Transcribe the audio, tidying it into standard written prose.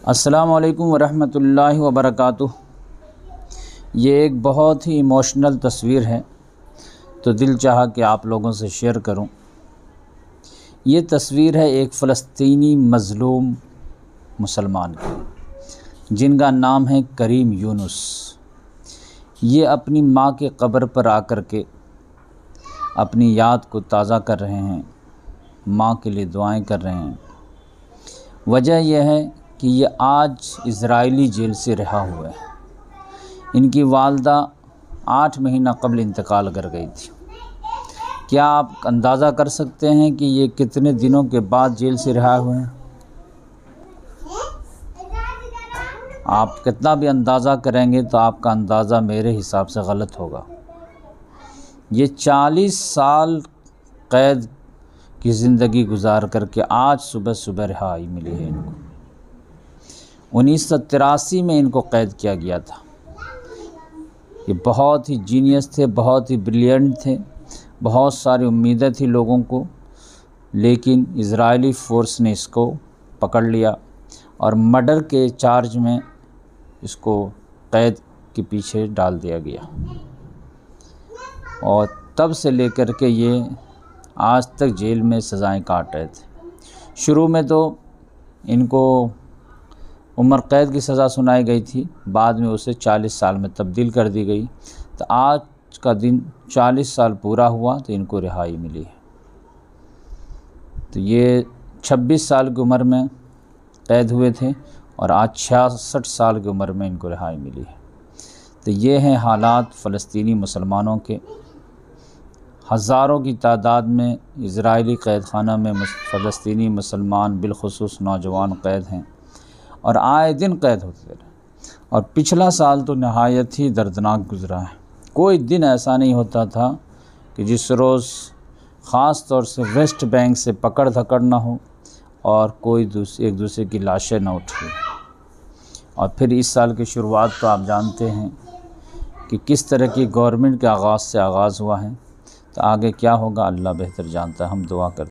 अस्सलामु अलैकुम वरहमतुल्लाहि वबरकातुह। ये एक बहुत ही इमोशनल तस्वीर है, तो दिल चाहा कि आप लोगों से शेयर करूं। ये तस्वीर है एक फ़लस्तीनी मज़लूम मुसलमान की, जिनका नाम है करीम यूनुस। ये अपनी माँ के कब्र पर आकर के अपनी याद को ताज़ा कर रहे हैं, माँ के लिए दुआएं कर रहे हैं। वजह यह है कि ये आज इज़राइली जेल से रिहा हुआ है। इनकी वालदा 8 महीना कबल इंतकाल कर गई थी। क्या आप अंदाज़ा कर सकते हैं कि ये कितने दिनों के बाद जेल से रिहा हुए हैं? आप कितना भी अंदाज़ा करेंगे तो आपका अंदाज़ा मेरे हिसाब से गलत होगा। ये 40 साल कैद की ज़िंदगी गुजार करके आज सुबह सुबह रिहाई मिली है इनको। 1983 में इनको कैद किया गया था। ये बहुत ही जीनियस थे, बहुत ही ब्रिलियंट थे, बहुत सारी उम्मीदें थी लोगों को, लेकिन इज़राइली फ़ोर्स ने इसको पकड़ लिया और मर्डर के चार्ज में इसको कैद के पीछे डाल दिया गया। और तब से लेकर के ये आज तक जेल में सज़ाएं काट रहे थे। शुरू में तो इनको उम्र कैद की सज़ा सुनाई गई थी, बाद में उसे 40 साल में तब्दील कर दी गई। तो आज का दिन 40 साल पूरा हुआ तो इनको रिहाई मिली है। तो ये 26 साल की उम्र में कैद हुए थे और आज 66 साल की उम्र में इनको रिहाई मिली है। तो ये हैं हालात फ़लस्तीनी मुसलमानों के। हज़ारों की तादाद में इज़राइली कैद खाना में फ़लस्तीनी मुसलमान बिलखुसूस नौजवान कैद हैं और आए दिन कैद होते रहे। और पिछला साल तो नहायत ही दर्दनाक गुज़रा है। कोई दिन ऐसा नहीं होता था कि जिस रोज़ ख़ास तौर से वेस्ट बैंक से पकड़ धकड़ ना हो और कोई एक दूसरे की लाशें न उठी। और फिर इस साल की शुरुआत तो आप जानते हैं कि किस तरह की गवर्नमेंट के आगाज़ से आगाज़ हुआ है। तो आगे क्या होगा अल्लाह बेहतर जानता है। हम दुआ करते हैं।